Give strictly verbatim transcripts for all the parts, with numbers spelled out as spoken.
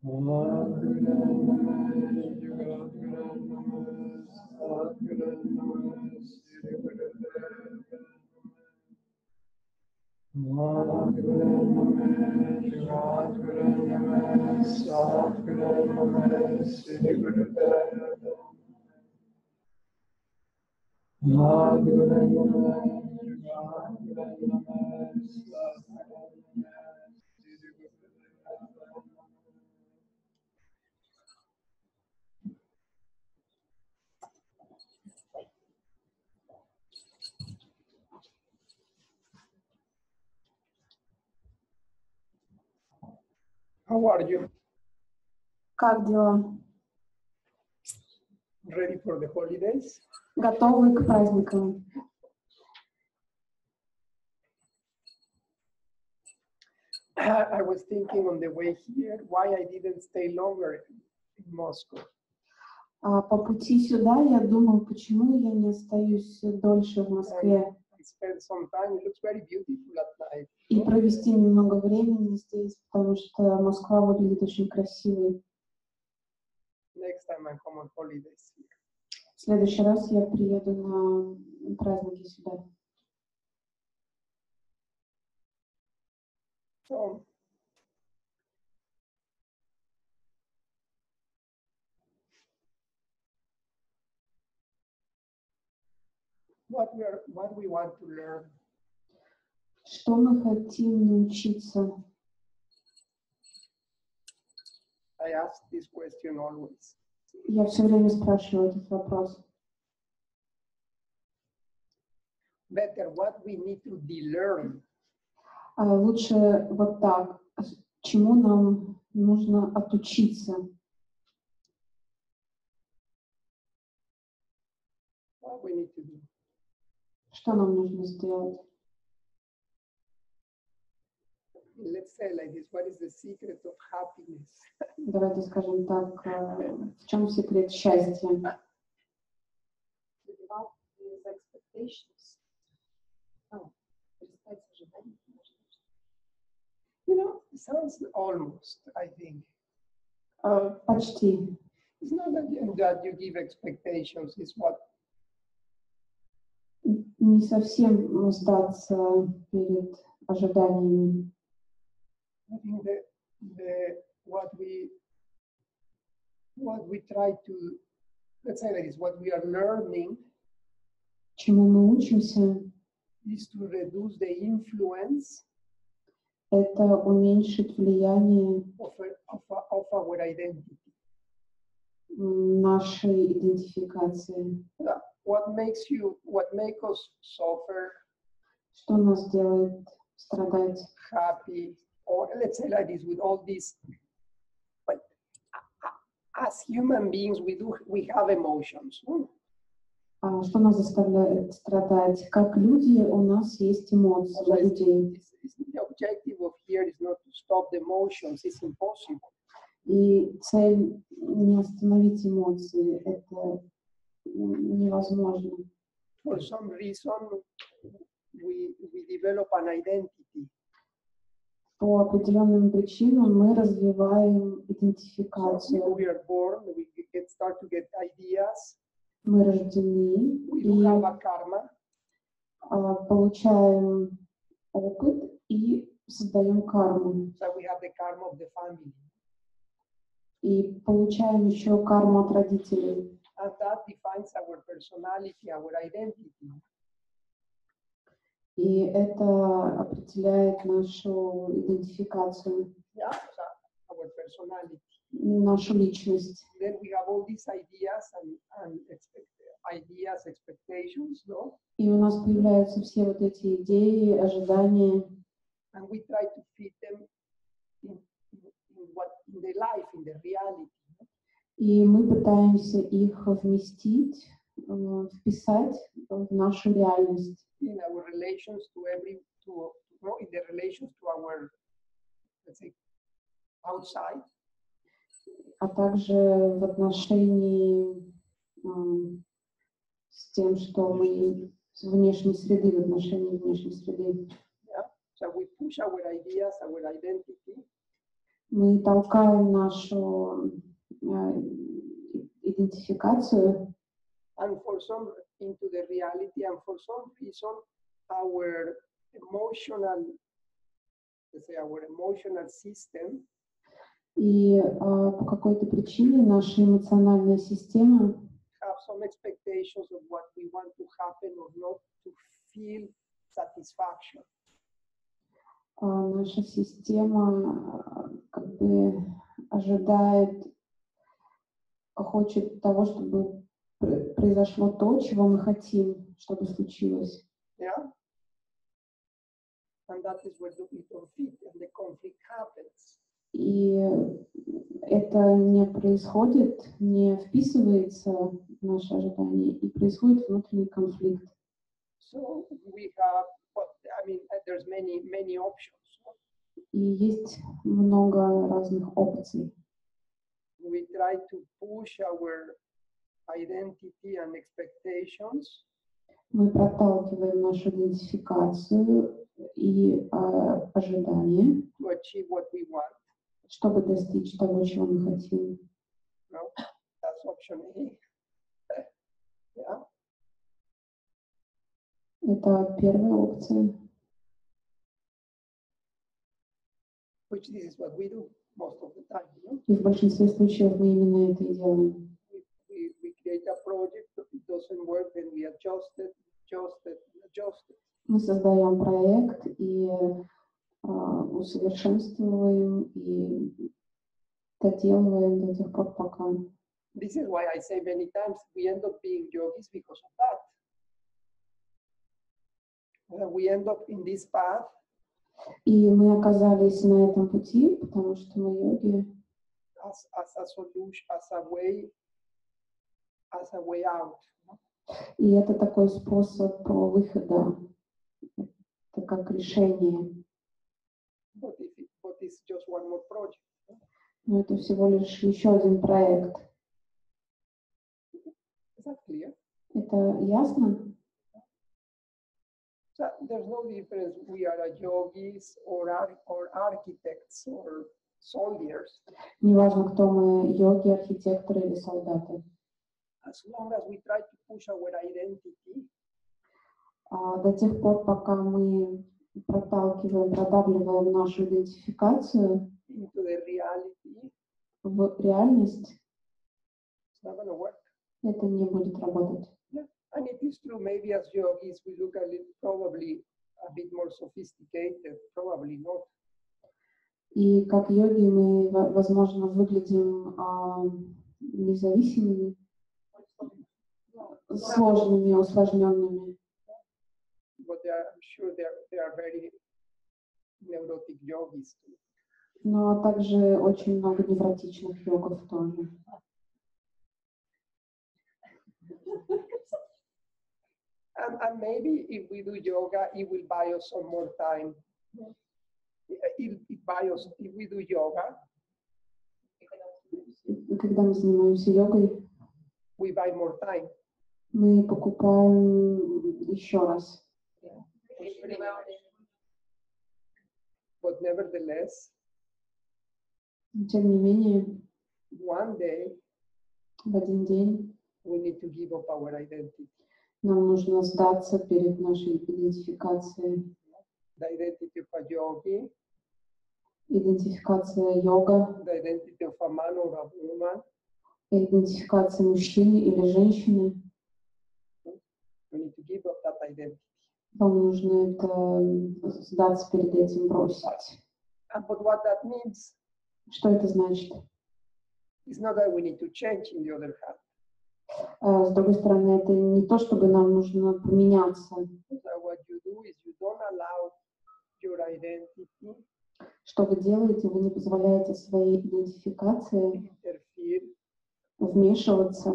How are you? Как дела? Ready for the holidays? Готовы к праздникам? I was thinking on the way here why I didn't stay longer in Moscow. А по пути сюда я думал, почему я не остаюсь дольше в Москве. I spent some time. It looks very beautiful at night. И провести немного времени здесь, потому что Москва выглядит очень красивой. Next time I come on holidays here. В следующий раз я приеду на праздники сюда. So, what we are, what we want to learn. Что мы хотим научиться? I ask this question always. Я все время спрашиваю этот вопрос. Better, what we need to de-learn. А лучше вот так. Чему нам нужно отучиться? What we need to do. Что нам нужно сделать? Let's say like this, what is the secret of happiness? Давайте скажем так, в чем секрет счастья? You know, it sounds almost, I think. Uh, почти. It's not that you, that you give expectations, it's what. Не совсем сдаться перед ожиданиями. I think that the what we what we try to, let's say that is what we are learning. Чему мы учимся? Is to reduce the influence. Это уменьшить влияние of, of, of our identity. Нашей идентификации. What makes you, what makes us suffer? Что нас делает страдать? Happy, or let's say like this, with all this. But as human beings, we do, we have emotions. Что нас заставляет страдать? Как люди, у нас есть эмоции у людей. The objective of here is not to stop the emotions. It's impossible. И цель не остановить эмоции. Это невозможно. For some reason, we we develop an identity. По определенным причинам мы развиваем идентификацию. So we are born. We get start to get ideas. Мы рождены We и do have a karma. Получаем опыт и создаем карму. So we have the karma of the family. И получаем еще карму от родителей. And that defines our personality, our identity. И это определяет нашу идентификацию, Yeah, so our personality. нашу личность. Then we have all these ideas and, and expect, ideas, expectations, no? И у нас появляются все вот эти идеи, ожидания. And we try to fit them in, in, in what in the life, in the reality. No? И мы пытаемся их вместить, вписать в нашу реальность. In our relations to every, to, no, in the relations to our, let's say, outside. А также в отношении э, с тем, что мы с внешней среды, в отношении внешней среды. Yeah. So we push our ideas, our identity. Мы толкаем нашу э, идентификацию and for some into the reality, and for some reason, our emotional, let's say, our emotional system и э, по какой-то причине наша эмоциональная система have some expectations of what we want to happen or not to feel satisfaction. э, наша система э, как бы ожидает, хочет того, чтобы пр- произошло то, чего мы хотим, чтобы случилось. Yeah. And that is where the, we don't fit and the conflict happens. И это не происходит, не вписывается в наши ожидания, и происходит внутренний конфликт. So we have, what I mean, there's many, many options. И есть много разных опций. We try to push our identity and expectations Мы проталкиваем нашу идентификацию и э, ожидания, to achieve what we want. чтобы достичь того, чего мы хотим. No, that's option A. Yeah. Это первая опция. Which this is what we do most of the time. You know? И в большинстве случаев мы именно это и делаем. we, we, we create a project, if it doesn't work, then we adjust it, adjust it, adjust it. Мы создаем проект и э, усовершенствуем и доделываем до тех пор, пока. This is why I say many times we end up being yogis because of that. Uh, we end up in this path И мы оказались на этом пути, потому что мы йоги, as, as a solution, as a way, as a way out. и это такой способ выхода, это как решение. But if it, but it's just one more project. Но это всего лишь еще один проект. Is that clear? Это ясно? So there's no difference. We are a yogis or ar- or architects or soldiers. Неважно, кто мы, йоги, архитекторы или солдаты. As long as we try to push our identity А до тех пор, пока мы проталкиваем, продавливаем нашу идентификацию into the reality, в реальность, it's not going to work. это не будет работать. Yeah. And it is true, maybe as yogis, we look a little, probably a bit more sophisticated, probably not. И как йоги мы, во- возможно, выглядим а, независимыми, сложными, усложненными. But they are, I'm sure they are, they are very neurotic yogis too. Но также очень много невротичных йогов тоже. And, and maybe if we do yoga, it will buy us some more time. It, it buy us, if we do yoga, И когда мы занимаемся йогой, we buy more time. мы покупаем еще раз. But nevertheless, Тем не менее, one day в один день we need to give up our identity. нам нужно сдаться перед нашей идентификацией. The identity of a yogi, Идентификация йога, the identity of a man or a woman. идентификация мужчины или женщины. We need to give up that identity. Вам нужно это сдаться перед этим, бросить. And but what that means Что это значит? is not that we need to change, in the other hand. А, С другой стороны, это не то, чтобы нам нужно поменяться. So what you do is you don't allow your identity Что вы делаете? Вы не позволяете своей идентификации interfere вмешиваться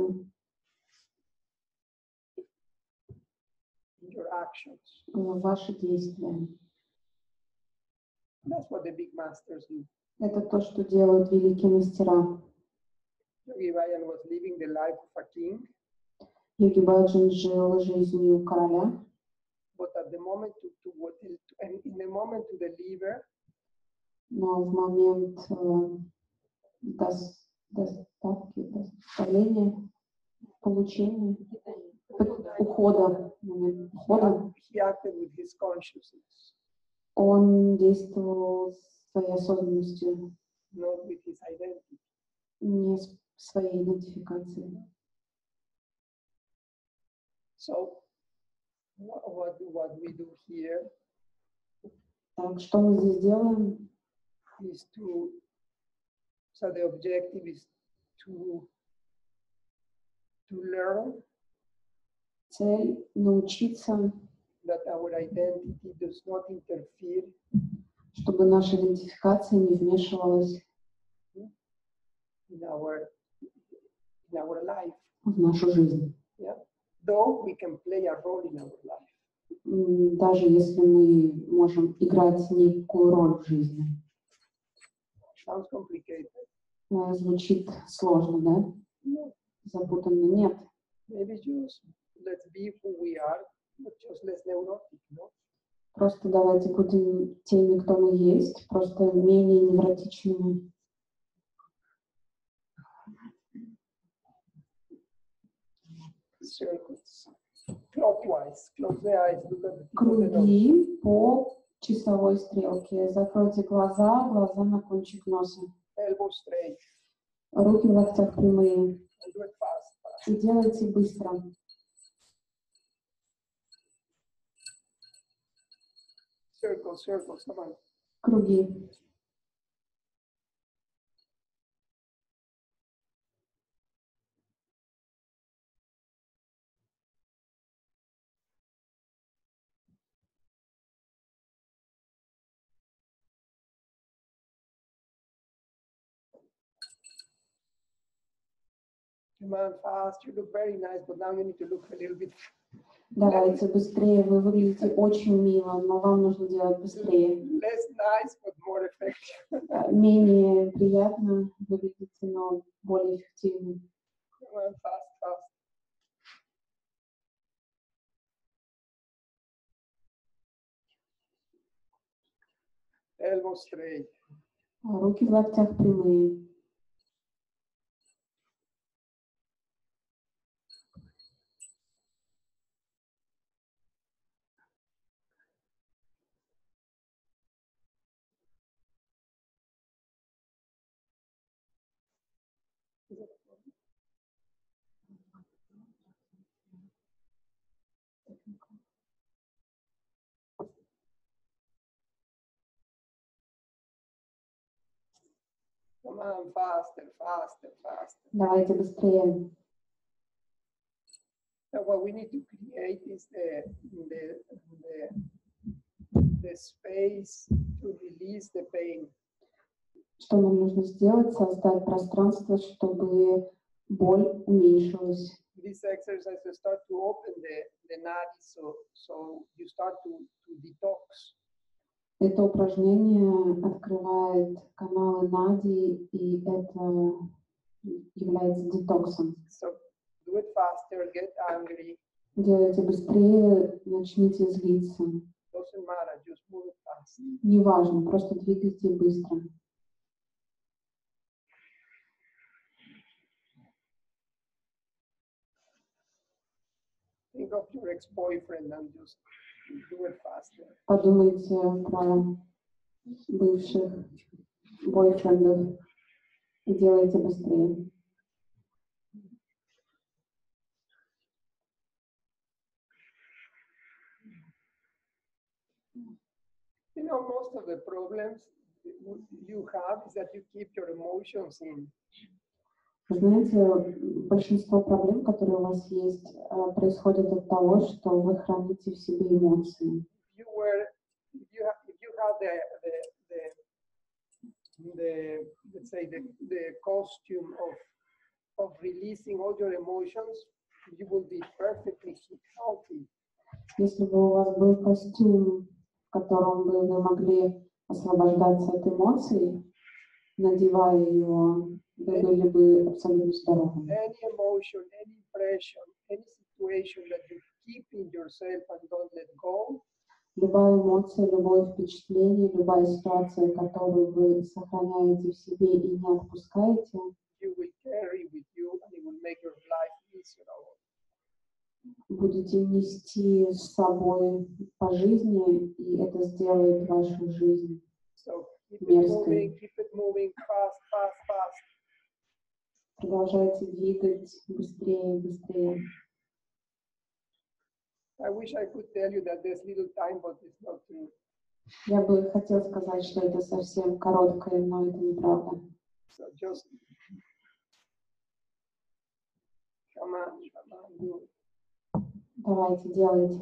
in your actions. в ваши действия. That's what the big masters do. Это то, что делают великие мастера. Yogi Bayan was living the life of a king, Йоги Баджан жил жизнью короля, but at the moment to, to what and in the moment to deliver, но в момент э, дос- доставки, доставления, получения, п- ухода, в момент He, ухода, act- he acted with his consciousness, он действовал своей осознанностью, not with his identity. не с своей идентификацией. So wha- what, what we do here Так, что мы здесь делаем? is to, so the objective is to, to learn Цель — научиться, that our identity does not interfere чтобы наша идентификация не вмешивалась in our, in our life. в нашу жизнь. Yeah. Though we can play a role in our life. М, Даже если мы можем играть некую роль в жизни. Sounds complicated. Э, Звучит сложно, да? No, Запутанно. Нет. maybe just let's be who we are, but just less neurotic, no? Просто давайте будем теми, кто мы есть, просто менее невротичными. Circles. Clockwise. Close the eyes, look at the tip of the nose. Круги по часовой стрелке. Закройте глаза, глаза на кончик носа. Elbow straight. Руки в локтях прямые. And do it fast, fast. И делайте быстро. Circles, circles, come on. Круги. Come on, fast. You look very nice, but now you need to look a little bit Давайте быстрее. Вы выглядите очень мило, но вам нужно делать быстрее. less nice, but more effective. Э, Менее приятно выглядите, но более эффективно. Come on, fast, fast. Elbow straight. Руки в локтях прямые. Come on, faster, faster, faster. Давайте быстрее. So what we need to create is the, the, the, the space to release the pain. Что нам нужно сделать? Создать пространство, чтобы боль уменьшилась. This exercise will start to open the, the nadi, so, so you start to, to detox. Это упражнение открывает каналы нади, и это является детоксом. So do it faster, get angry, Делайте быстрее, начните злиться. doesn't matter, just move it fast. Неважно, просто двигайте быстро. Think of your ex-boyfriend and just do it faster. Подумайте про бывших бойфрендов и делайте быстрее. You know, most of the problems you have is that you keep your emotions in. Вы знаете, большинство проблем, которые у вас есть, э, происходят от того, что вы храните в себе эмоции. If you were, if you have, if you have the, the, the, the, let's say the, the costume of, of releasing all your emotions, you will be perfectly healthy. Если бы у вас был костюм, в котором бы вы могли освобождаться от эмоций, надевая его, вы были бы абсолютно здоровы. Any emotion, any impression, any situation that you keep in yourself and don't let go, Любая эмоция, любое впечатление, любая ситуация, которую вы сохраняете в себе и не отпускаете, you will carry with you and it will make your life miserable. будете нести с собой по жизни, и это сделает вашу жизнь So keep it мерзкой. moving, keep it moving fast, fast, fast. Продолжайте двигать быстрее, быстрее. I wish I could tell you that there's little time, but it's not true. Я бы хотел сказать, что это совсем короткое, но это неправда. So just come on, come on, do it. Давайте, делайте.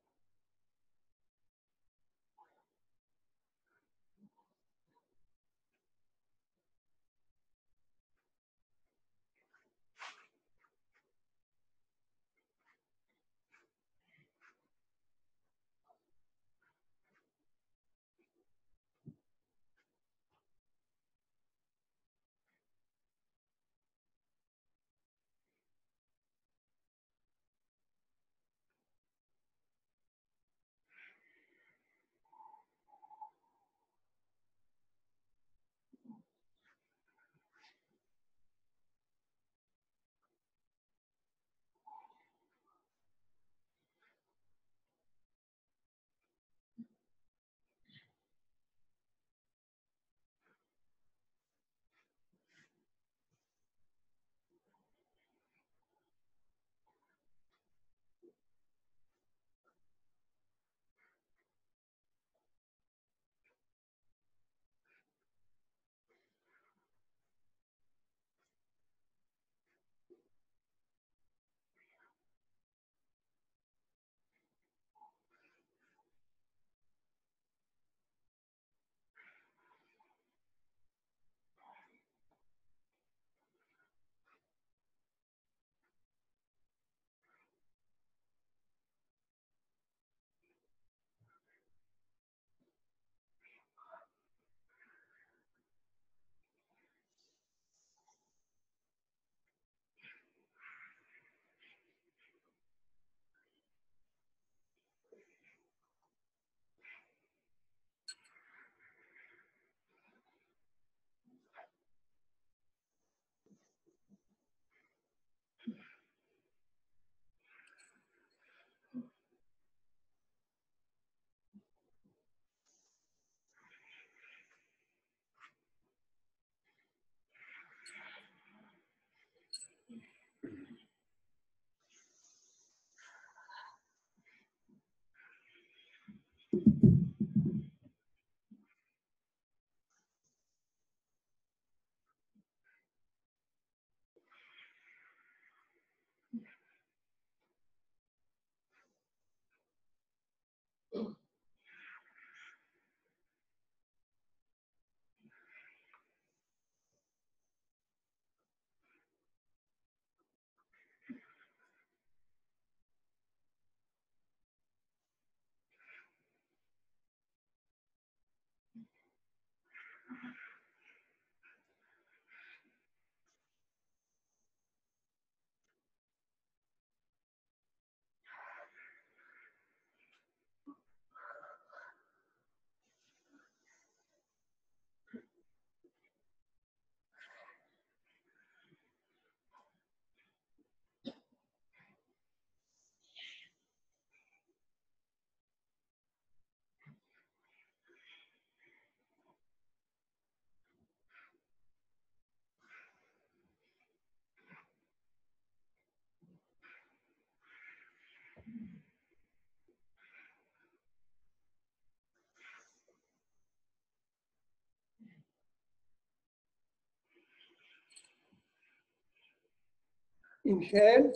Inhale,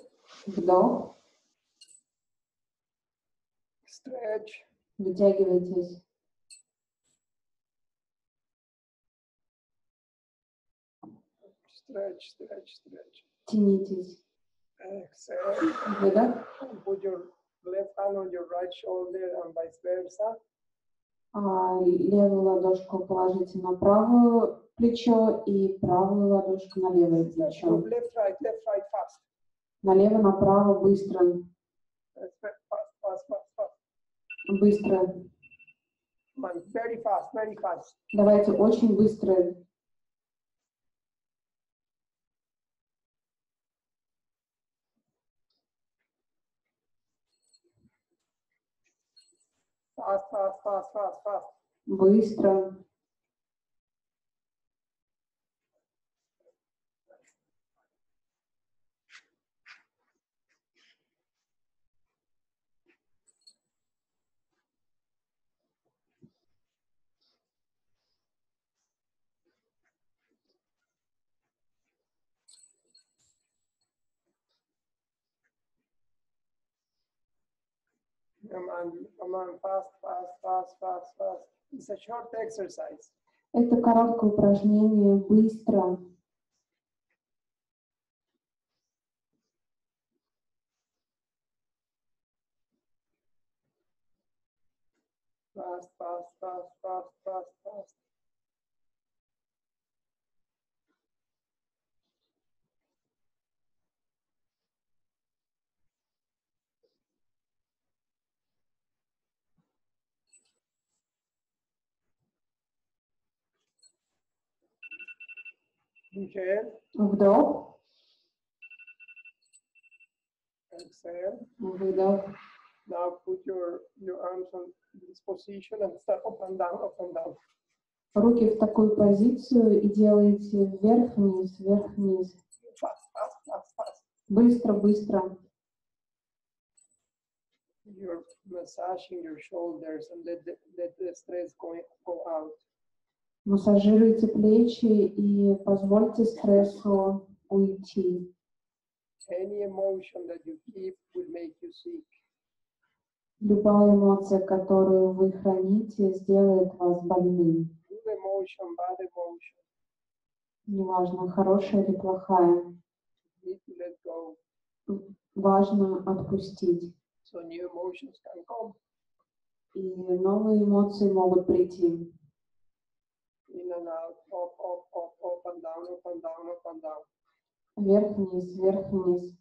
Вдох, stretch, вытягивайтесь. stretch, stretch, stretch. Тянитесь. Exhale. Выдох. Put your left hand on your right shoulder and vice versa. А, левую ладошку положите на правое плечо и правую ладошку на левое Let's плечо. go left, right, left, right, fast. Налево, направо, быстро. Let's go fast, fast, fast, fast. Быстро. Come on, very fast, very fast. Давайте очень быстро. Fast, fast, fast, fast, fast. Быстро. Come on, come on, fast, fast, fast, fast, fast. It's a short exercise. Это короткое упражнение. Быстро. Fast, fast, fast, fast, fast, fast. Inhale, Вдох. exhale. Выдох. Now put your, your arms on this position and start up and down, up and down. Руки в такую позицию и делаете вверх-вниз, вверх-вниз. Fast, fast, fast, fast. Быстро, быстро. You're massaging your shoulders and let the, let the stress go, go out. Массажируйте плечи и позвольте стрессу уйти. Any emotion that you keep will make you sick. Любая эмоция, которую вы храните, сделает вас больным. Good emotion, bad emotion, Неважно, хорошая или плохая. you need to let go Важно отпустить. so new emotions can come. И новые эмоции могут прийти. In and out, up, up, up, up and down, up and down, up and down. Вверх-вниз, вверх-вниз.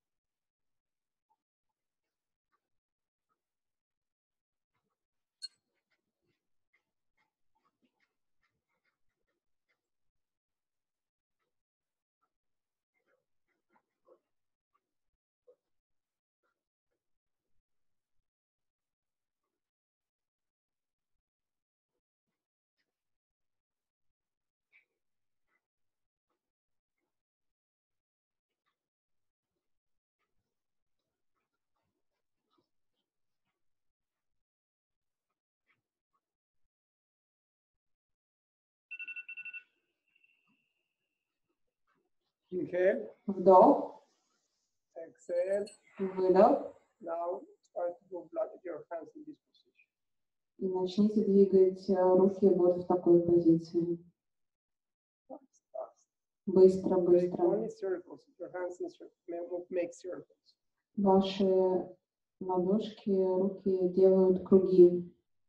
Inhale, Вдох, exhale. выдох. Now start to move like your hands in this position. И начните двигать э, руки вот в такой позиции. Fast, fast. Быстро, Make быстро. only circles. Your hands in cir- ma- make circles. Ваши ладошки, руки делают круги.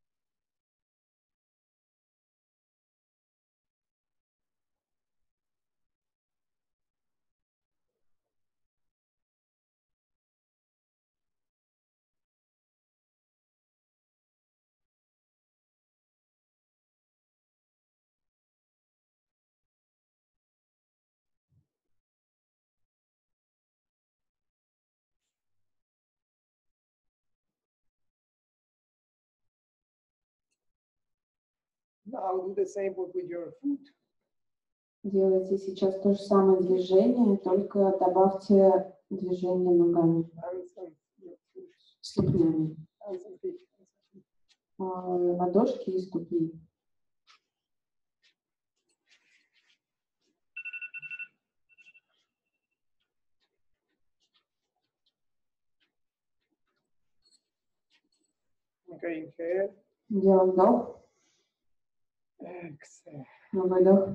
Now do the same but with your foot. Делайте сейчас то же самое движение, только добавьте движение ногами, Hands and your foot. ступнями. Hands and feet. Hands and feet. А, Ладошки и ступни. Okay, inhale. Делаем вдох, Exhale. выдох.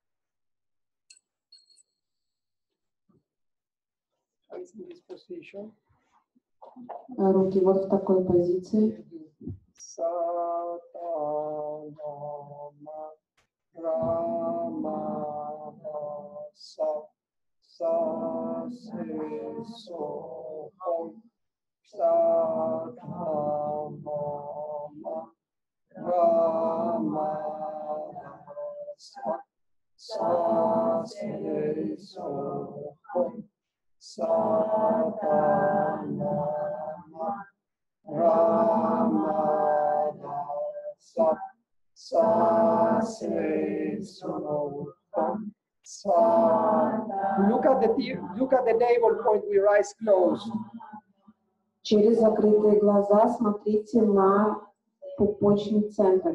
Hands in this position. Руки вот в такой позиции. Satanama Rama Sa Sa Se So Hom Satanama se soham satanama ramadasa sa se soham satan. Look at the look at the navel point with your eyes closed. Через закрытые глаза смотрите на пупочный центр.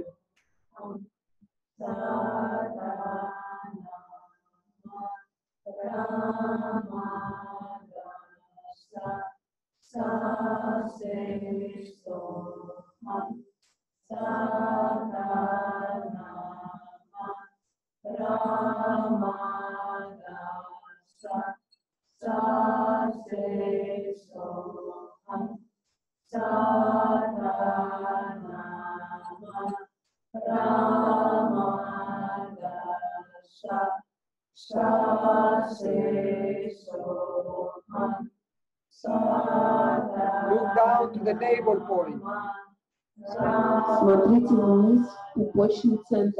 Look down to the navel point. Смотрите вниз, пупочный центр.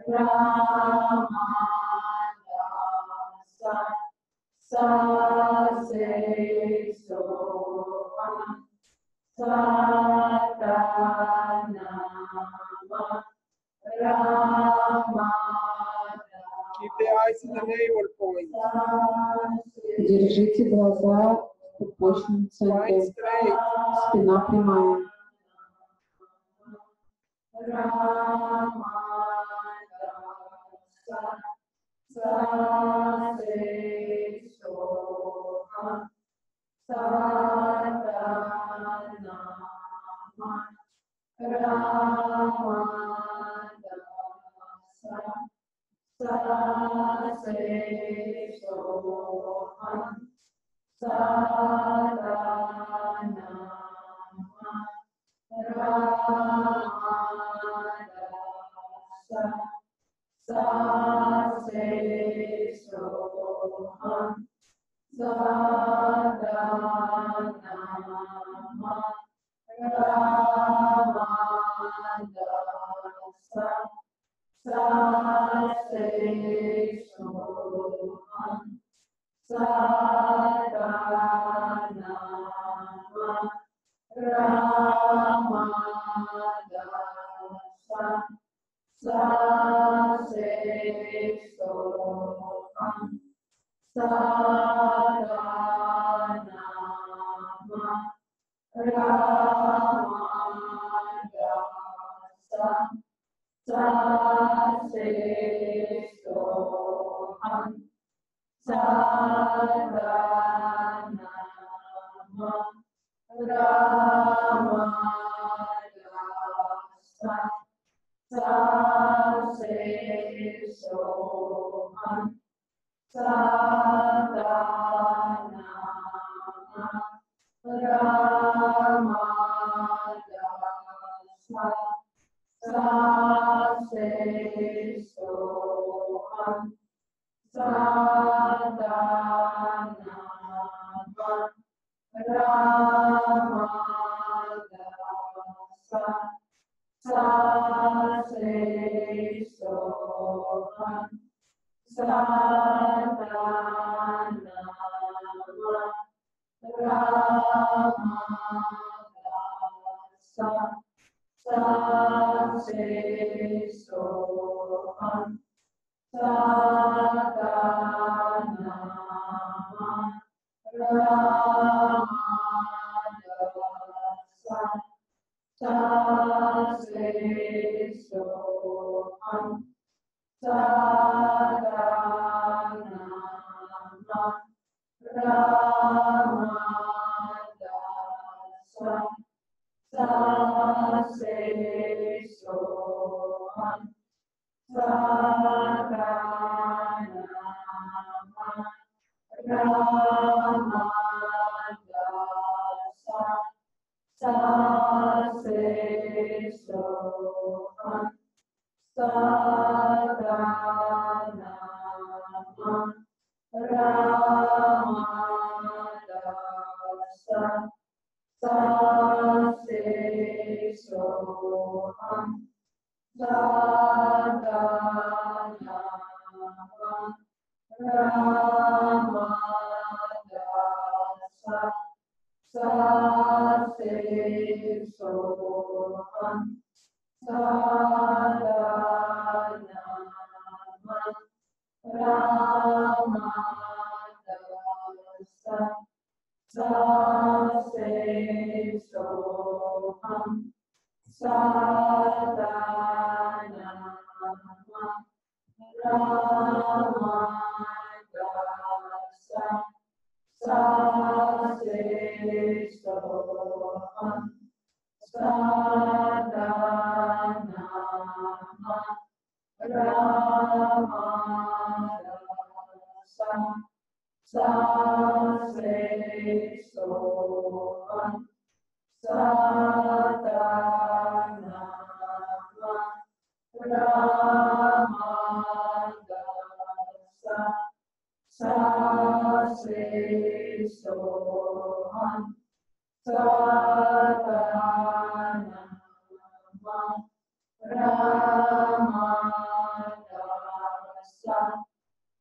Ramadasa Sa Se Soham Satanama Ramada. Keep the eyes in the navel point. Держите глаза в пупочном Spine центре. straight. Спина прямая. Ramadasa Sa Se Soham Satanama Ramadasa Sa Se Soham Satanama Ramadasa Sa Se Soham Satanama Ramadasa Sa Se Soham Satanama Ramadasa Sa Se Soham Satanama Ramadasa Sa Se Soham Satanama Ramadasa Sa Se Soham Satanama Ramadasa Sa Se Soham Satanama Ramadasa Sa Se Soham Satanama Ramadasa Sa Se Soham Satanama Ramadasa Sa Se Soham Satanama Ramadasa Sa Se Soham Satanama Ramadasa Sa Se Soham Satanama Ramadasa Sa Se Soham Satanama Ramadasa Sa Se Soham Satanama Ramadasa Sa Se Soham Satanama Ramadasa Sa Se Soham Satanama Ramadasa Sa Se Soham Satanama Ramadasa Sa Se Soham Satanama Ramadasa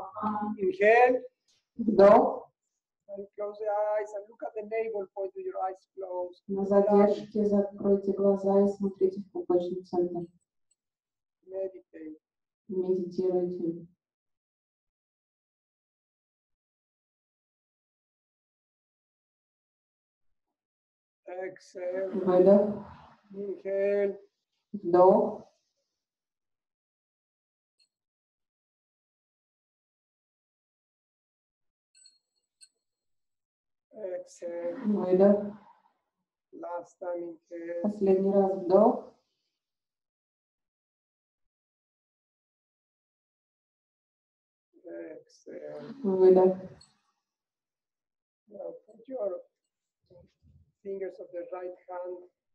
Inhale. Вдох. And close the eyes and look at the navel point with your eyes closed. На задержке закройте глаза и смотрите в пупочный центр. Meditate. Медитируйте. Exhale. Выдох. Inhale. Вдох. Exhale. Выдох. Last time inhale. Последний раз вдох. Exhale. Выдох. Now put your fingers of the right hand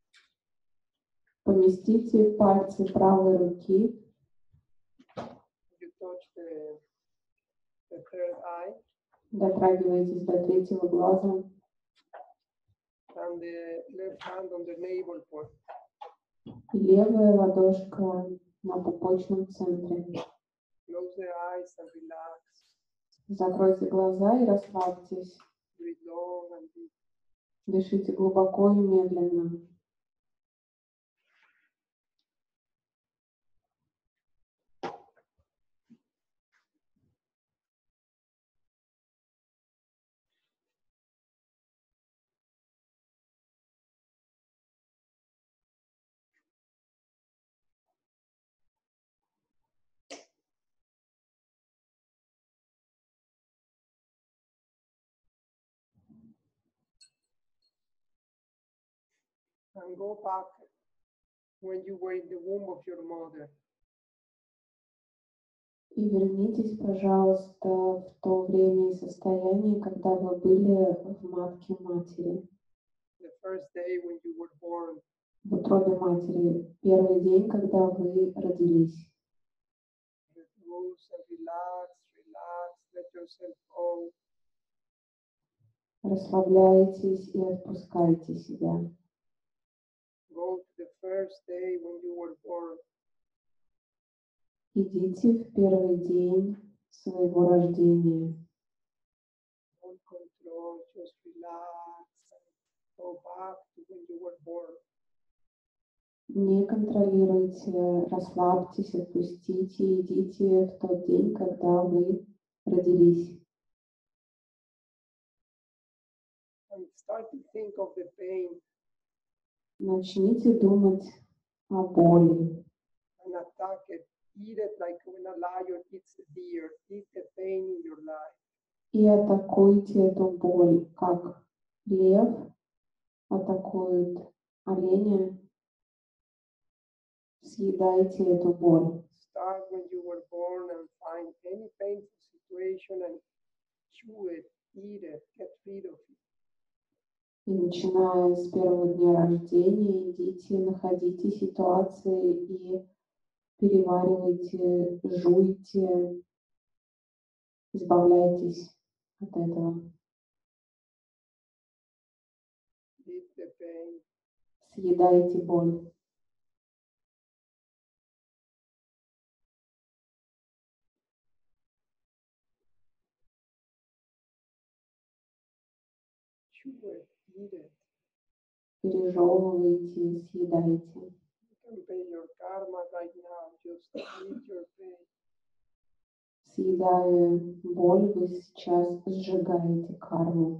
Поместите пальцы правой руки. you touch the, the third eye Дотрагивайтесь до третьего глаза. and the left hand on the navel point. И левая ладошка на пупочном центре. Close the eyes and relax. Закройте глаза и расслабьтесь. Breathe long and deep. Дышите глубоко и медленно. And go back when you were in the womb of your mother. И вернитесь, пожалуйста, в то время и состояние, когда вы были в матке матери, The first day when you were born. в утробе матери, первый день, когда вы родились. Loose and relax, relax, let yourself go. Расслабляйтесь и отпускайте себя. Go to the first day when you were born. Идите в первый день своего рождения. Don't control, just relax and go back to when you were born. Не контролируйте, расслабьтесь, отпустите, идите в тот день, когда вы родились. And start to think of the pain Начните думать о боли. and attack it. Eat it like when a lion eats a deer. Eat the pain in your life. И атакуйте эту боль, как лев атакует оленя. Съедайте эту боль. Start when you were born and find any painful situation and chew it, eat it, get rid of it. И начиная с первого дня рождения, идите, находите ситуации и переваривайте, жуйте, избавляйтесь от этого. Eat the pain. Съедайте боль. Chew it, eat it. Пережевывайте, съедайте. You can pay your karma right now. Just eat your pain. Съедая боль, вы сейчас сжигаете карму.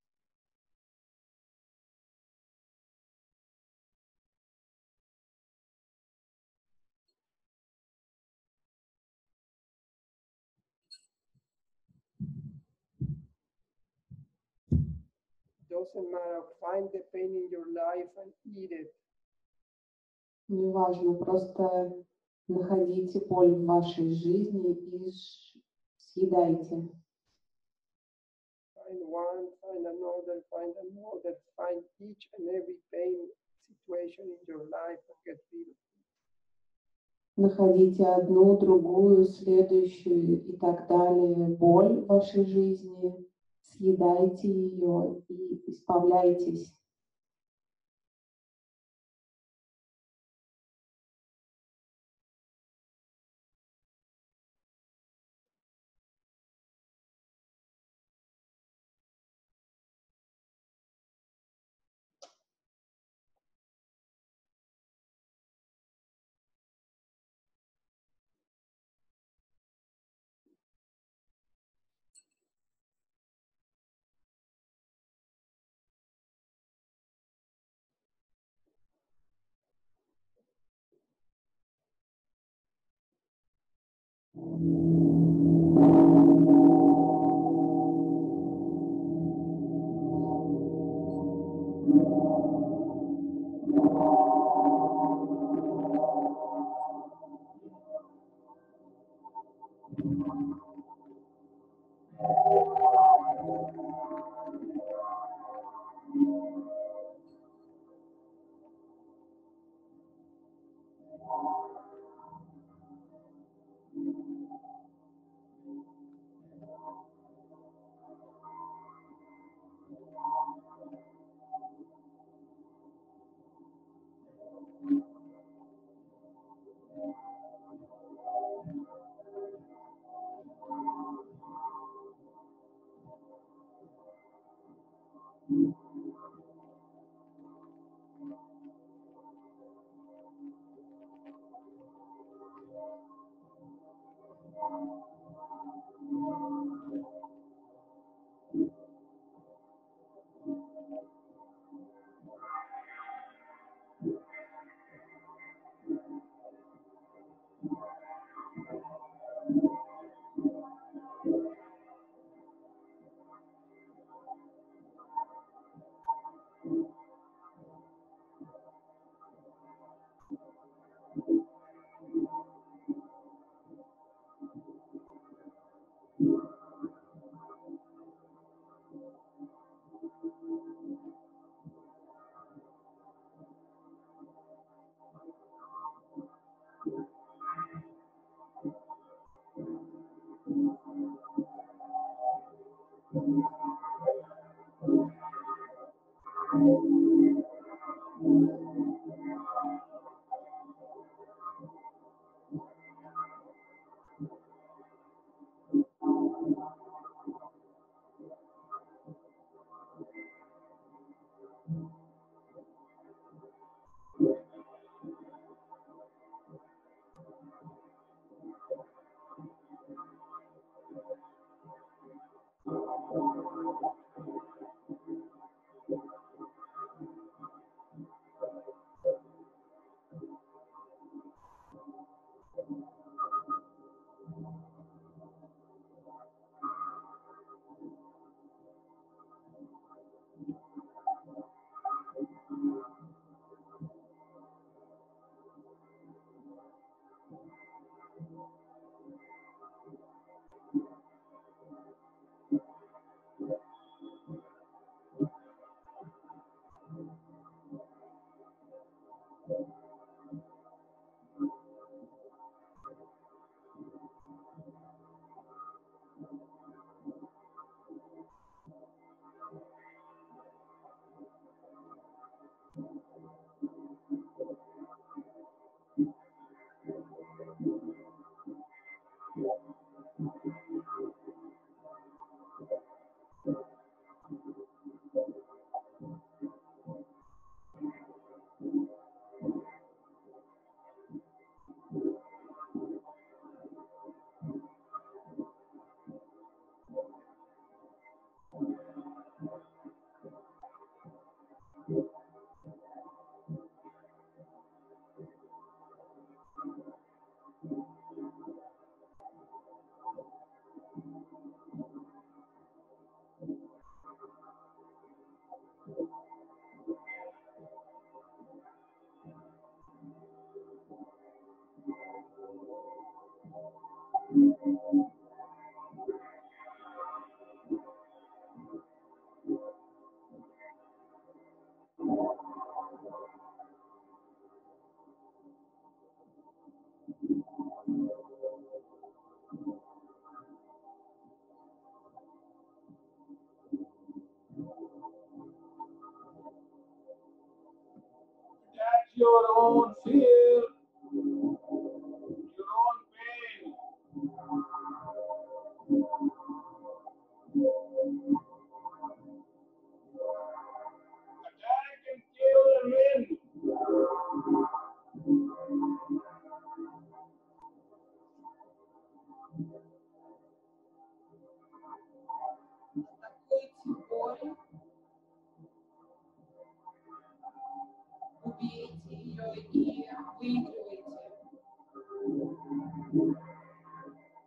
Doesn't matter. Find the pain in your life and eat it. Неважно, просто находите боль в вашей жизни и ж- съедайте. Find one, find another, find another. Find each and every pain situation in your life and get rid of it. Находите одну, другую, следующую и так далее. Боль в вашей жизни. Съедайте ее и избавляйтесь. Your own fear, your own pain. Attack and kill and win. Атакуйте боль, убейте ее и выигрывайте.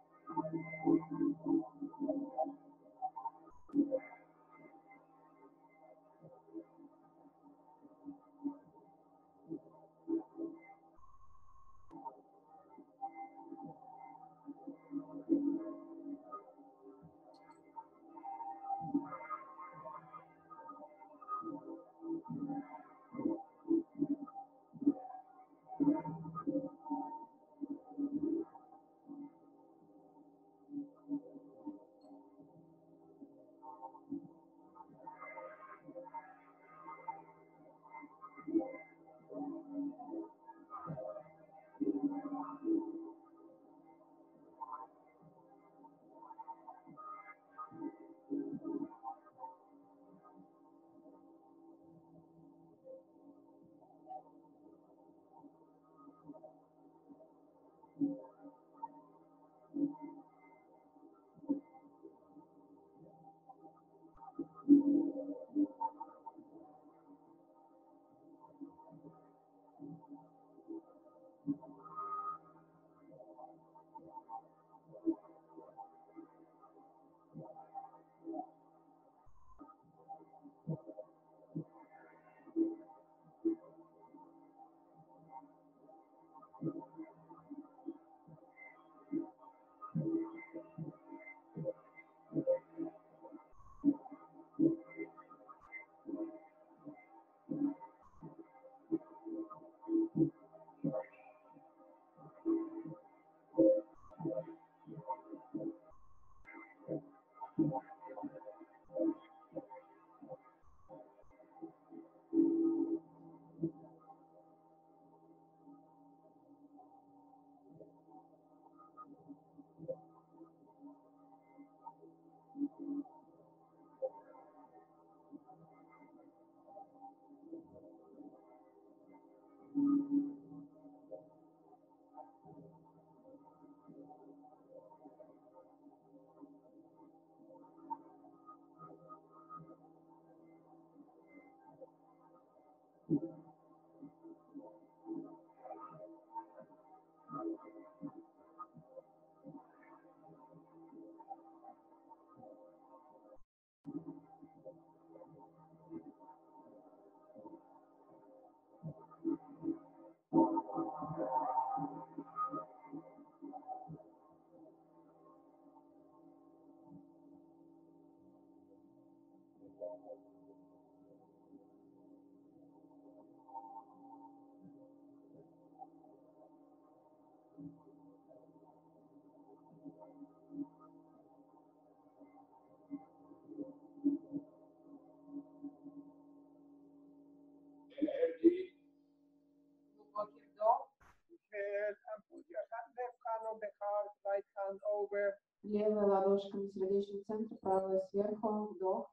Energy. Глубокий вдох. Inhale and put your hand, left hand on the heart, right hand over. Левая ладошка на сердечном центре, правая сверху. Вдох.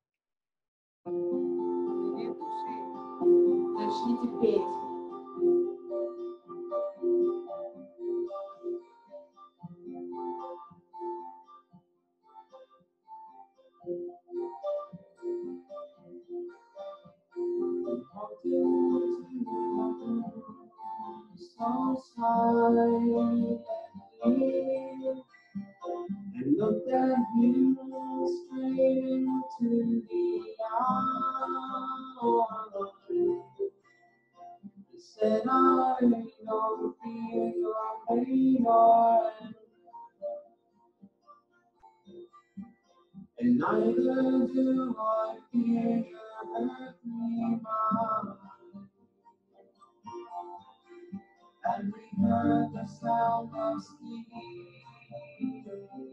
Begin to sing. Начните петь. And looked at him straight into the eyes. He said, I don't fear your radar, and neither do I fear your earthly mind. And we heard the sound of steel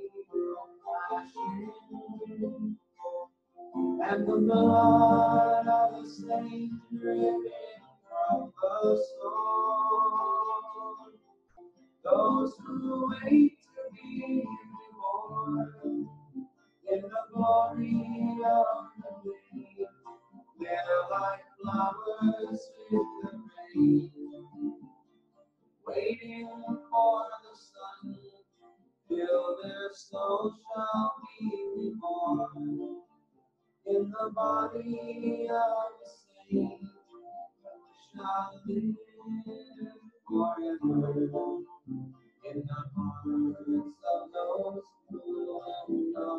flashing, and the blood of the saints dripping from the sword. Those who wait to be reborn in the glory of the day, they're like flowers with the rain, waiting for the sun, till their soul shall be reborn in the body of the saint, shall live forever in the hearts of those who know.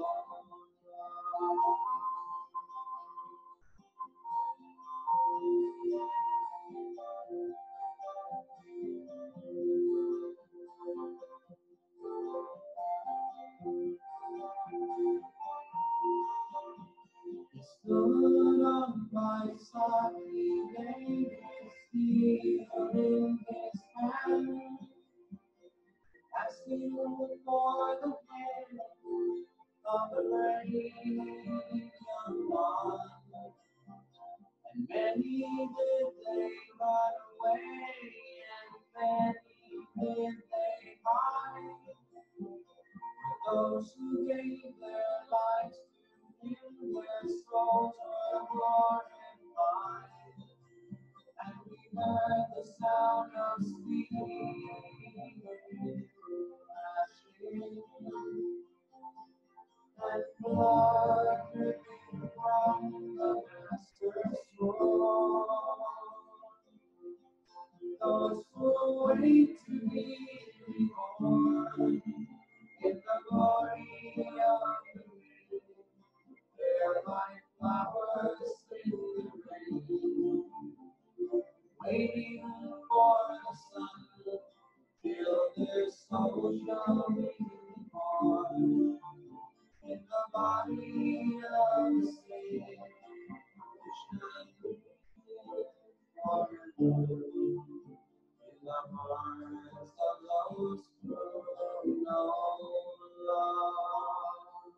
He stood on my side, he laid his spear in his hand, asking for the hand of the brave young one. And many did they run away, and many did they hide. Those who gave their lives to him, their souls were glorified. And we heard the sound of steel crashing, and blood dripping from the master's sword. Those who wait to be reborn in the glory of the day, they're like flowers in the rain, waiting for the sun, till their soul shall be reborn in the body of the saint, which shall live forever in the hearts of those who know love.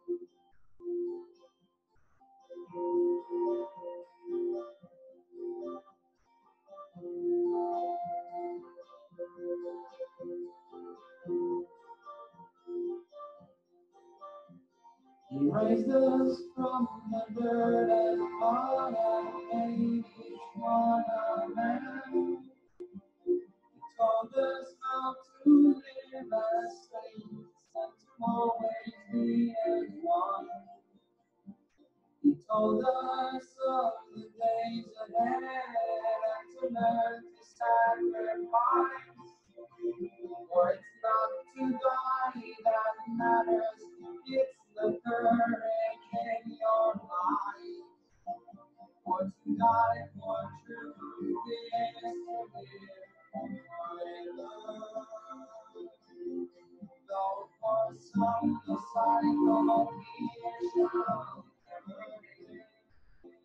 He raised us from the dirt and mud and made each one a man. He told us how to live as saints and to always be as one. He told us of the days ahead and to learn to sacrifice. For it's not to die that matters, it's the courage in your life. For to die for truth is to live for love. Though for some the cycle here shall never end,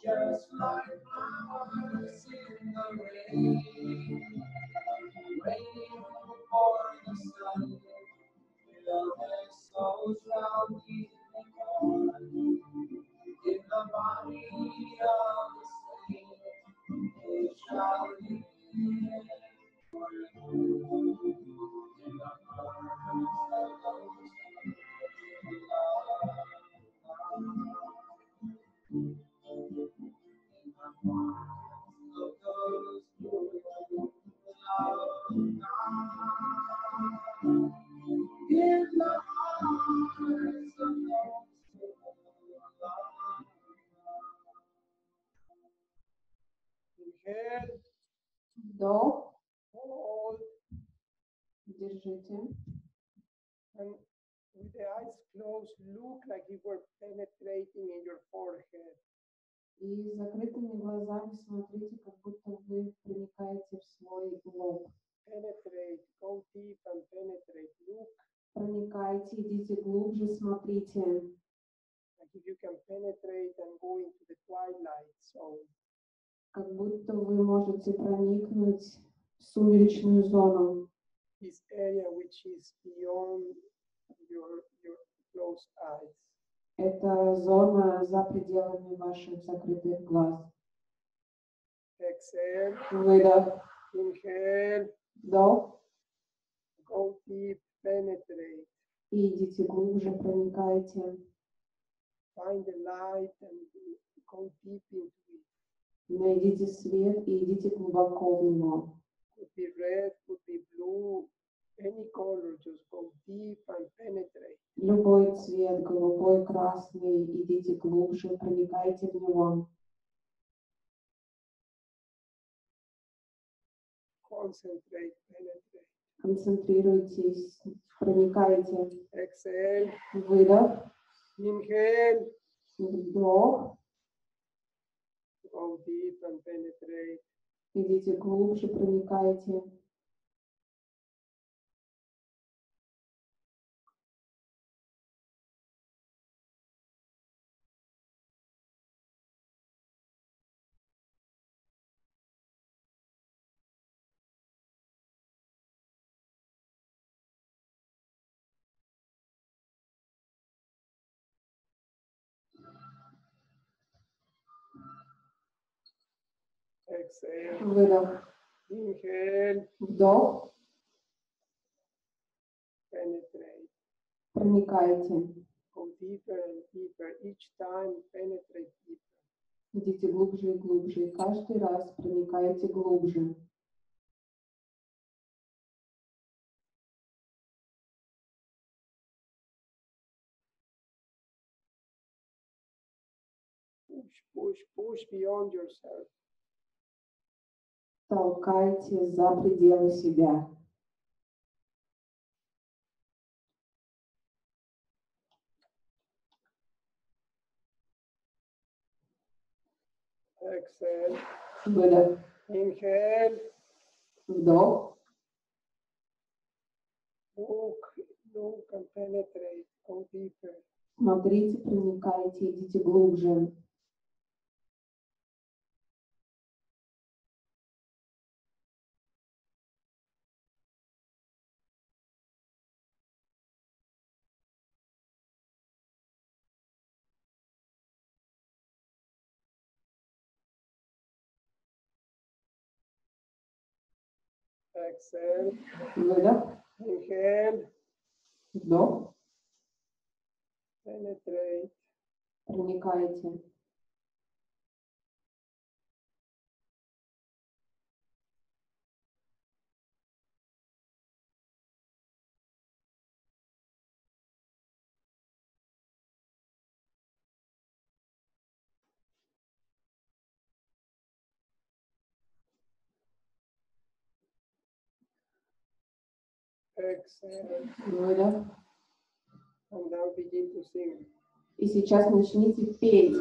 just like flowers in the rain, waiting for the sun. Fill their souls round the morn. In the body of the saint, they shall live forever. In the hearts of those who love God. In the hearts of those who love God. In the hearts of those who love God. Inhale, Вдох, hold, держите. and with the eyes closed, look like you were penetrating in your forehead. И с закрытыми глазами смотрите, как будто вы проникаете в свой лоб. Penetrate, go deep and penetrate. Look Проникайте, идите глубже, смотрите. like if you can penetrate and go into the twilight zone. Как будто вы можете проникнуть в сумеречную зону. This area which is beyond your, your closed eyes. Это зона за пределами ваших закрытых глаз. Exhale, Выдох, inhale, вдох. go deep, penetrate. И идите глубже, проникайте. Find the light and go deep into it. Найдите свет и идите глубоко в него. Could be red, could be blue, any color, just go deep and penetrate. Любой цвет, голубой, красный, идите глубже, проникайте в него. Concentrate, penetrate. Концентрируйтесь, проникайте. Exhale, Выдох, inhale, вдох. go deep and penetrate. Идите глубже, проникайте. Exhale, Выдох, inhale, вдох. penetrate. Проникайте. Go deeper and deeper. Each time, penetrate deeper. Идите глубже и глубже. И каждый раз проникайте глубже. Push, push, push beyond yourself. Толкайте за пределы себя. Exhale, Выдох, inhale, вдох. look, look and penetrate. Go deeper. Смотрите, проникайте, идите глубже. Exhale, Выдох, inhale, вдох. penetrate. Проникайте. Exhale, Выдох. and now begin to sing. И сейчас начните петь.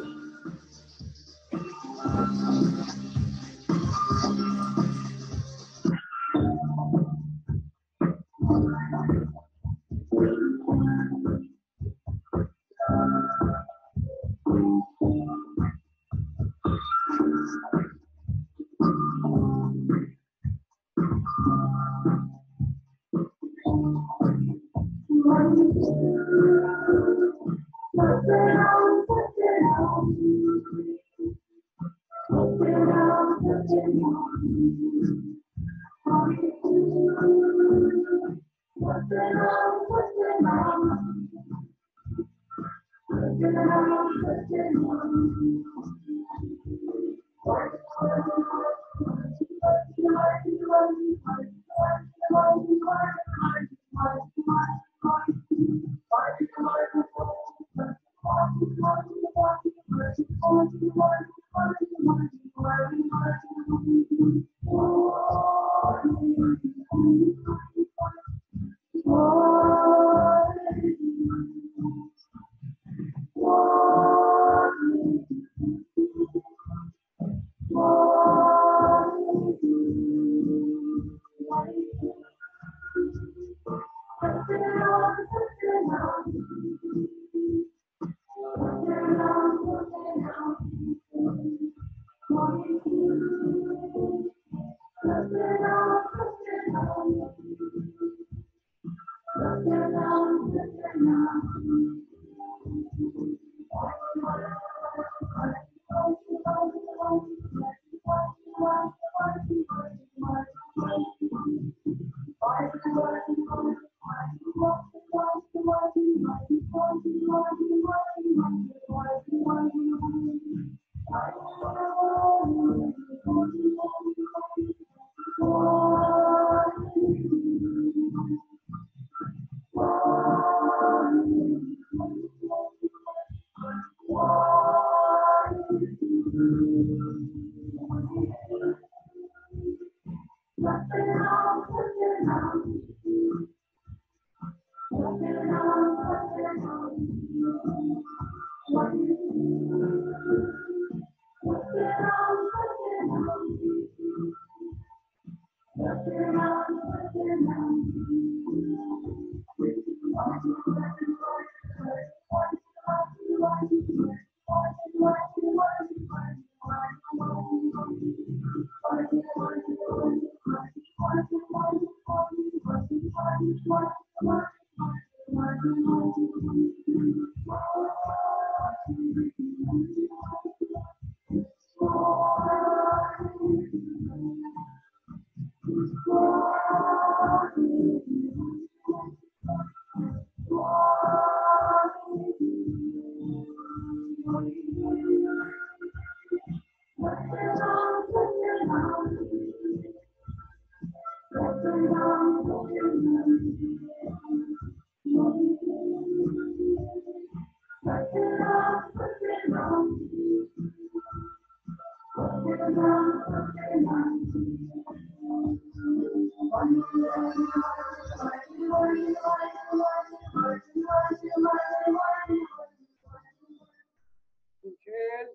Inhale,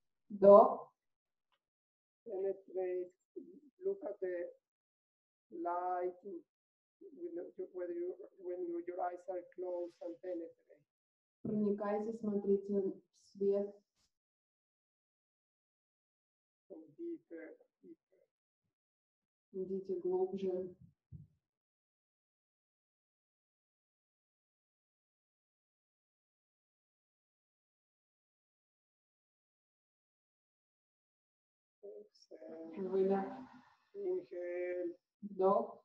Вдох. penetrate, look at the light, with the- whether you, when you- your eyes are closed, and penetrate. Проникайте, смотрите в свет. Go deeper, deeper. Идите глубже. Exhale, Выдох. inhale, Вдох.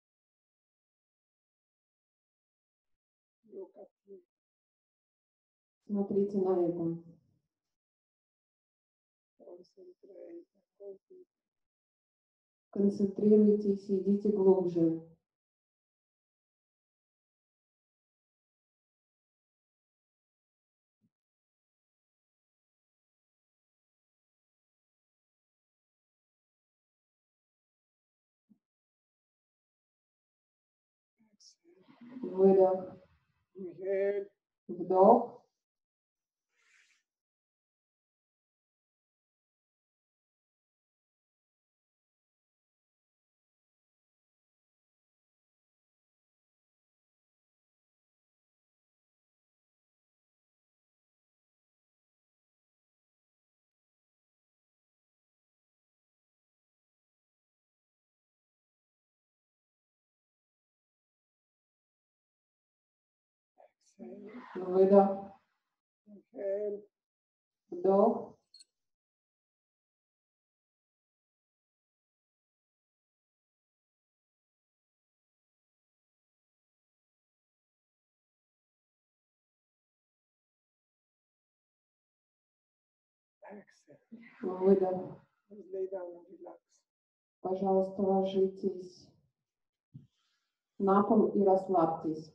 look at it. Смотрите на это. Concentrate, go deeper. Концентрируйтесь, идите глубже. Exhale, Выдох. inhale, Вдох. Выдох. Inhale. Вдох. Exhale. Выдох. Just lay down and relax. Пожалуйста, ложитесь на пол и расслабьтесь.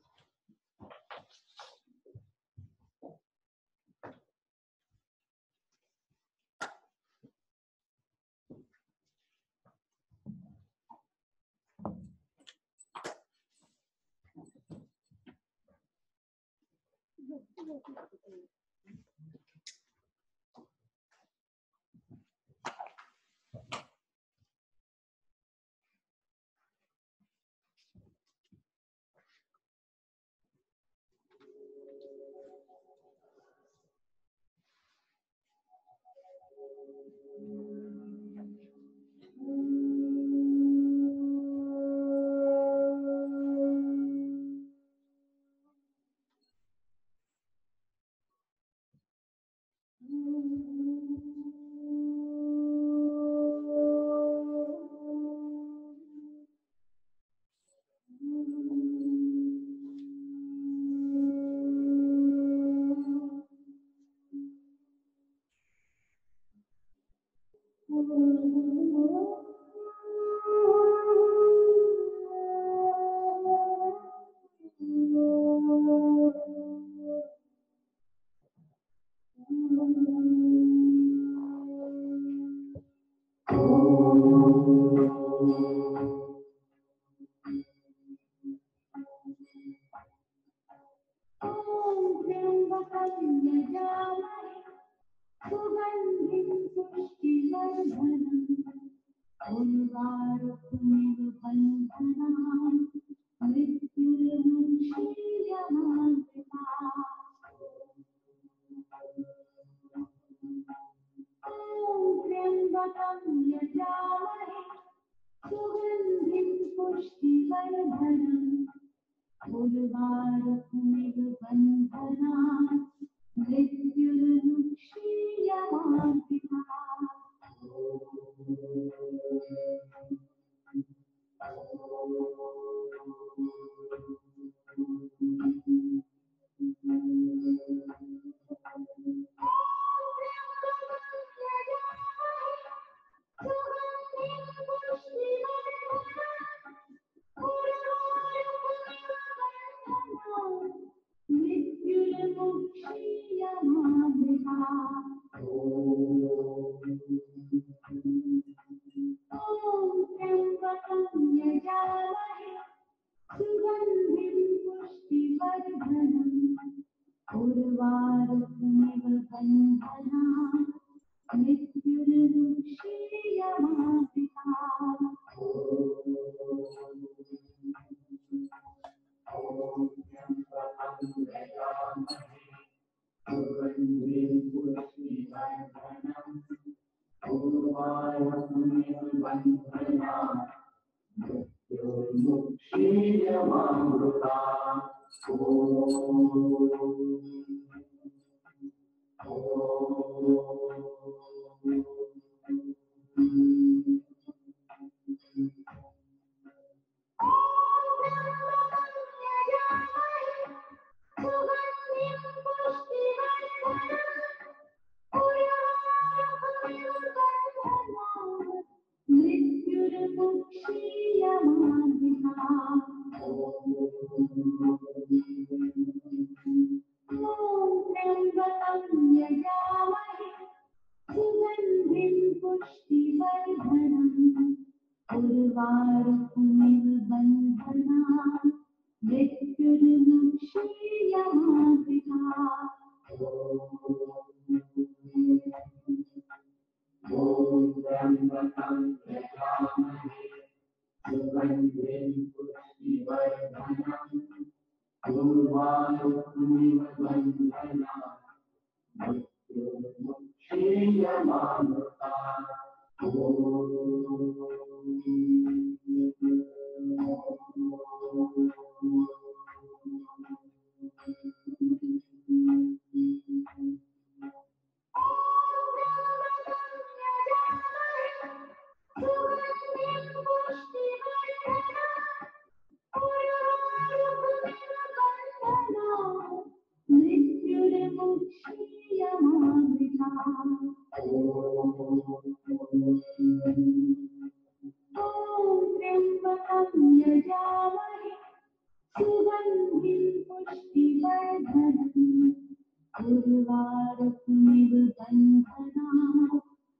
उर्वारुकमिव बन्धनात्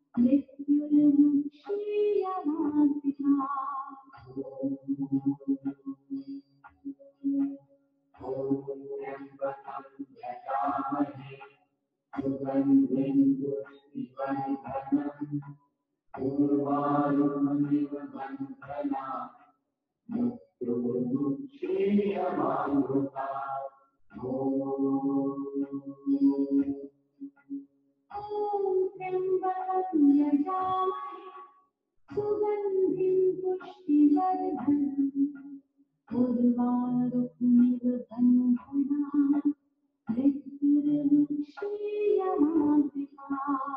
मृत्युर्मुक्षीयमामृता। सुगन्धिं पुष्टिवर्धनम् उर्वारुकमिव बन्धनात् मृत्युर्मुक्षीयमामृतात्। ॐ त्र्यम्बकं यजामहे सुगन्धिं पुष्टिवर्धनम् उर्वारुकमिव बन्धनात् मृत्युर्मुक्षीयमामृता।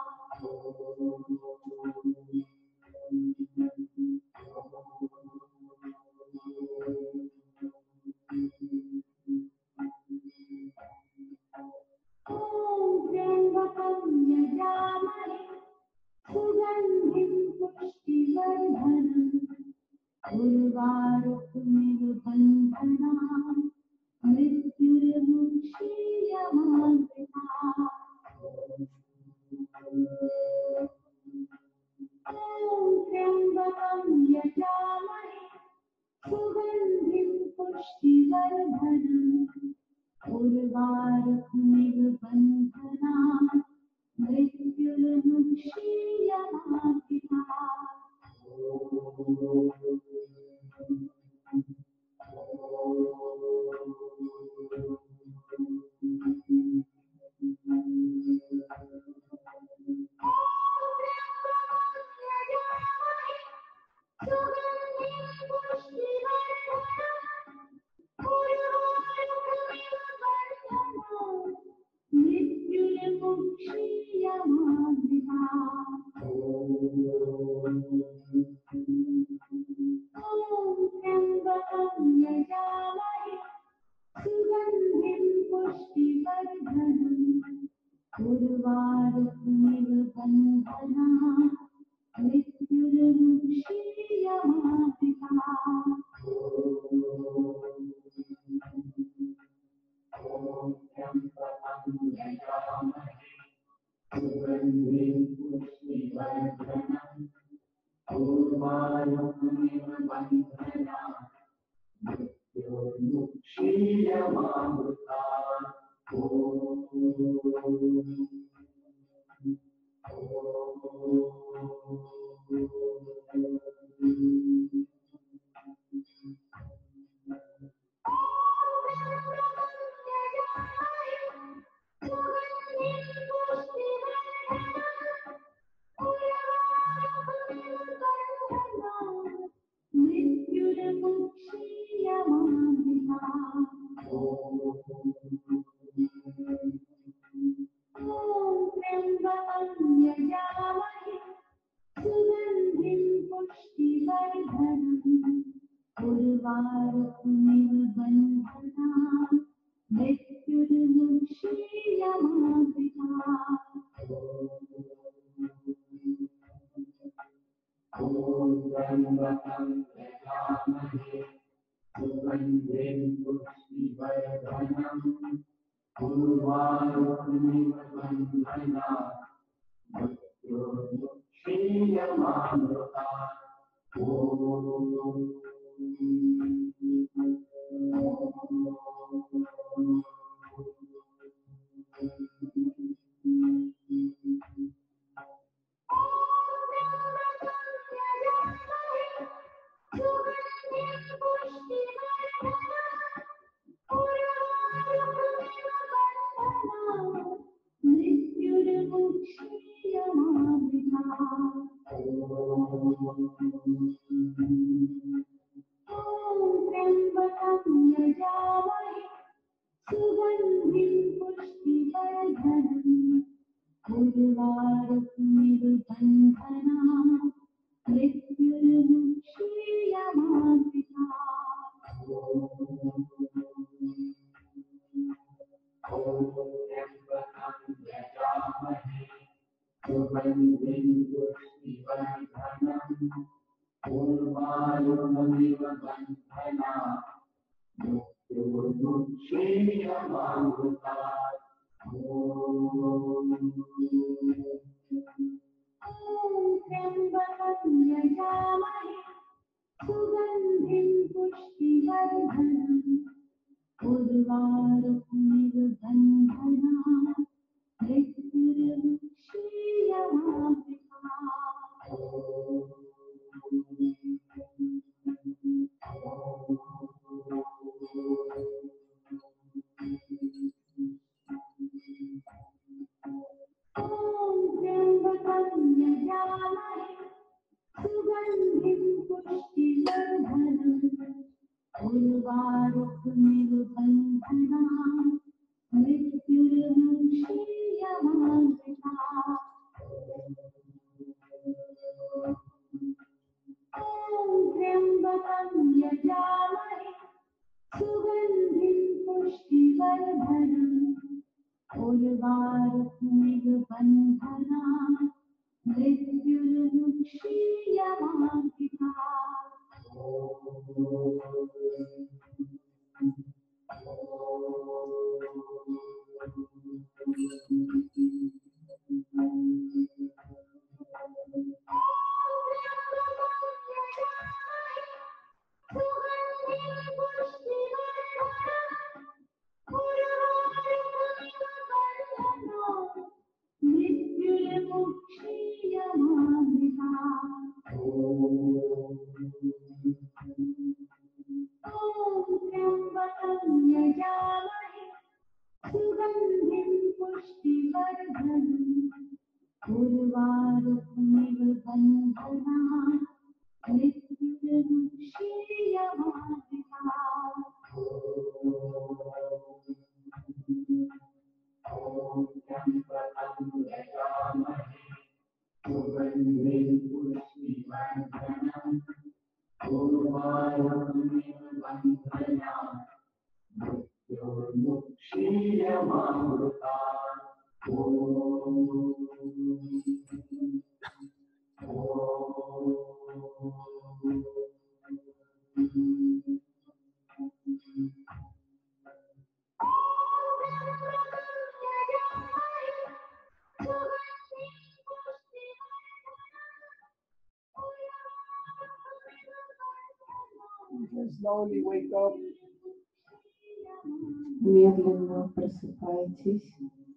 ॐ त्र्यम्बकं यजामहे सुगन्धिं पुष्टिवर्धनम् उर्वारुकमिव बन्धनात् मृत्युर्मुक्षीयमामृता। ॐ त्र्यम्बकं यजामहे सुगन्धिं पुष्टिवर्धनम् उर्वारुकमिव बन्धनात् मृत्युर्मुक्षीयमामृता। उर्वारुकमिव बन्धनात् मृत्युर्मुक्षीयमामृता। सुगन्धिं पुष्टिवर्धनम् उर्वारुकमिव बन्धनात् मृत्युर्मुक्षीयमामृतात्। उर्वारुकमिव बन्धनात् मृत्युर्मुक्षीयमामृता। ॐ त्र्यम्बकं यजामहे सुगन्धिं पुष्टिवर्धनम् उर्वारुकमिव बन्धनात् मृत्युर्मुक्षीयमामृतात्। उर्वारुकमिव बन्धनात् मृत्युर्मुक्षीयमामृता। ॐ त्र्यम्बकं यजामहे सुगन्धिं पुष्टिवर्धनम् उर्वारुकमिव बन्धनात् मृत्युर्मुक्षीयमामृतात्। Just slowly wake up. Медленно просыпайтесь.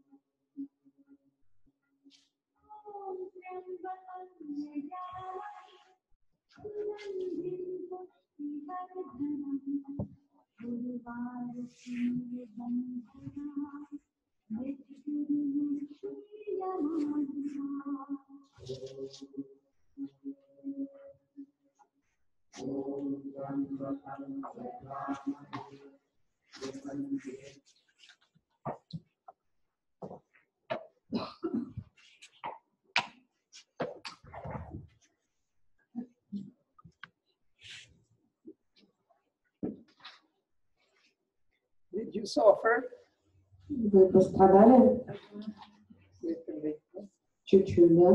Did you suffer? Вы пострадали? Little bit. Чуть-чуть, да?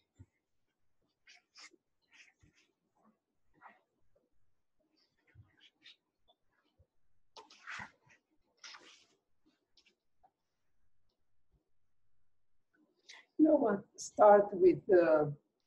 You know what? Start with uh,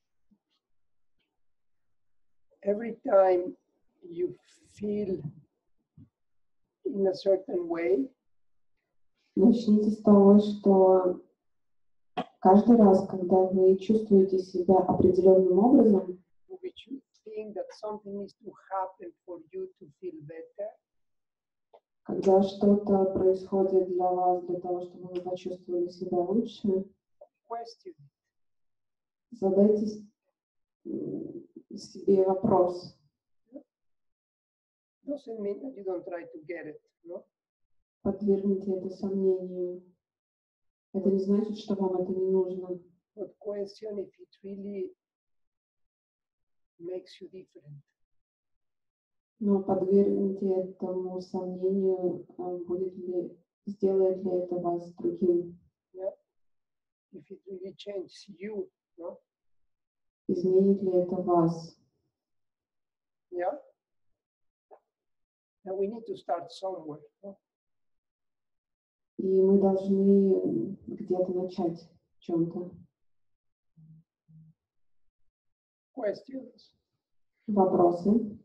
every time you feel in a certain way, Начните с того, что каждый раз, когда вы чувствуете себя определенным образом, which you think that something needs to happen for you to feel better, когда что-то происходит для вас, для того, чтобы вы почувствовали себя лучше, question. задайте м, себе вопрос. Doesn't mean that you don't try to get it, no? Подвергните это сомнению. Это не значит, что вам это не нужно. But question if it really makes you different. Но подвергните этому сомнению, а, будет ли, сделает ли это вас другим, Yeah? If it really changes you, no? изменит ли это вас. Yeah? And we need to start somewhere. No? И И мы должны где-то начать в чем-то. Questions? Вопросы.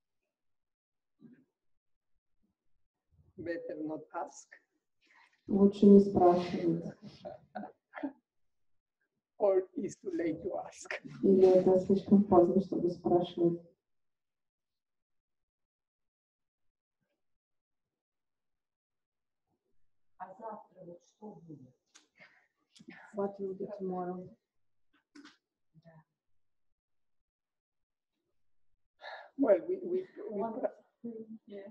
Better not ask. Лучше не спрашивать. Or is too late to ask. Или это слишком поздно, чтобы спрашивать. А завтра вот что будет? What will be tomorrow? Well, we we, we One- pra- Yeah.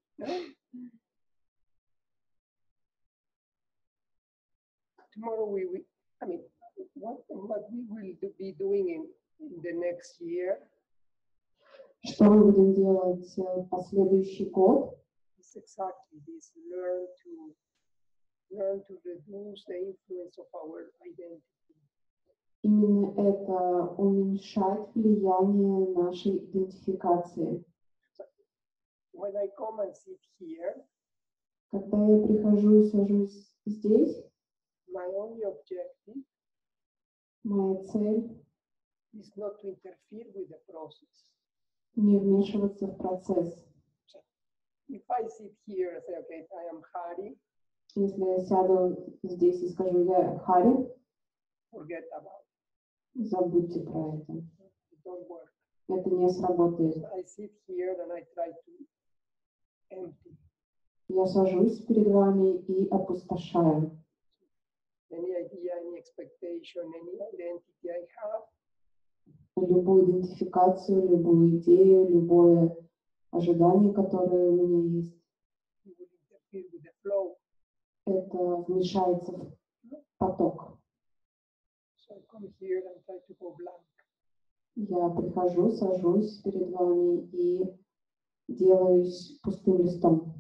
tomorrow we, we I mean what what we will do- be doing in, in the next year Что мы будем делать в последующий год? is exactly this: learn to learn to reduce the influence of our identity. Именно это уменьшать влияние нашей идентификации. When I come and sit here, Когда я прихожу и сажусь здесь, my only objective моя цель is not to interfere with the process. не вмешиваться в процесс. If I sit here and say, okay, I am Hari, Если я сяду здесь и скажу, я Хари, forget about забудьте про это. it. It don't work. Это не сработает. I sit here and I try to empty Я сажусь перед вами и опустошаю. any idea, any expectation, any identity I have. Любую идентификацию, любую идею, любое ожидание, которое у меня есть, It will interfere with the flow. это вмешается в поток. So I come here and try to go blank. Я прихожу, сажусь перед вами и делаюсь пустым листом.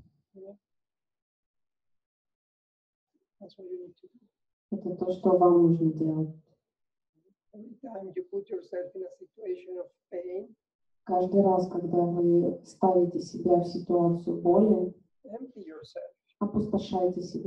That's what you need to do. Это то, что вам нужно делать. Every time you put yourself in a situation of pain, Каждый раз, когда вы ставите себя в ситуацию боли, empty yourself. опустошайте себя.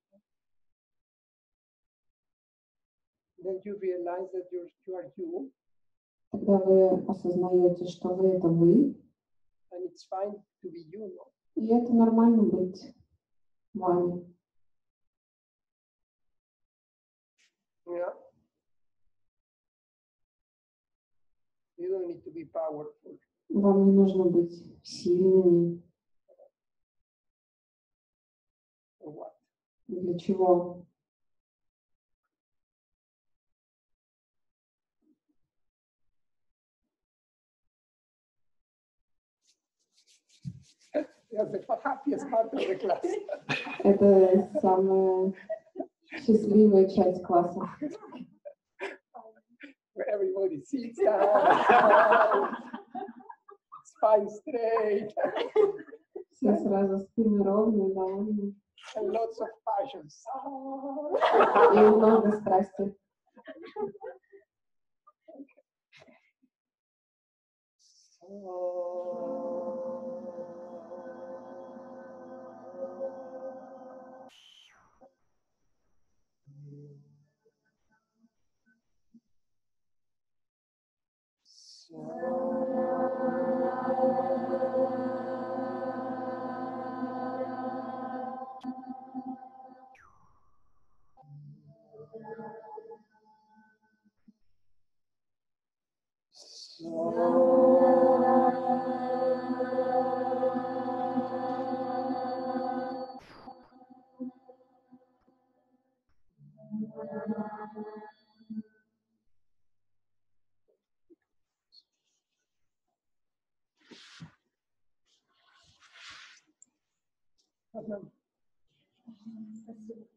Then you realize that you're, you are you, Тогда вы осознаете, что вы — это вы, and it's fine to be you, no? и это нормально быть вами. Yeah. You don't need to be powerful. Вам не нужно быть сильными. For what? Для чего? That's the happiest part of the class. Это самая счастливая часть класса. Where everybody sits down, spine straight, Все сразу спины ровные, довольны. and lots of passions. И много страсти. Ага. Спасибо.